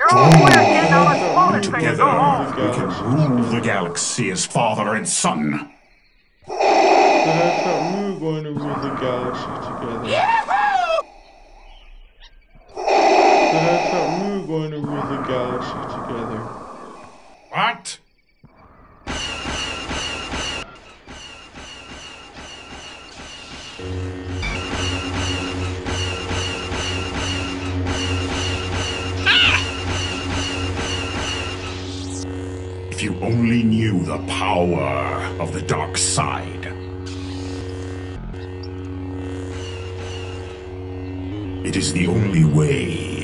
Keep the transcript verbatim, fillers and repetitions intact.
Together, we can rule the galaxy as father and son. But I thought we were going to rule the galaxy together. But I thought we were going to rule the galaxy together. What? If you only knew the power of the dark side. It is the only way.